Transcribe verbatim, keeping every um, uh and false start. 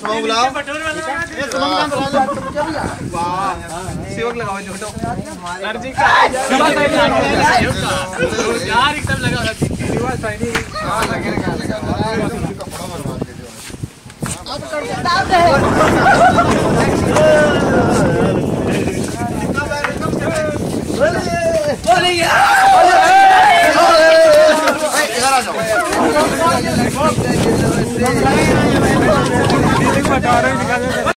सुमन बुलाओ। ये सुमन का बुला लो। वाह सेवक लगाओ छोटो अर्जी का यार एकदम लगा शिवा साइनी हां लगे लगा लगा कपड़ा बर्बाद कर दिया अब कर डाल दे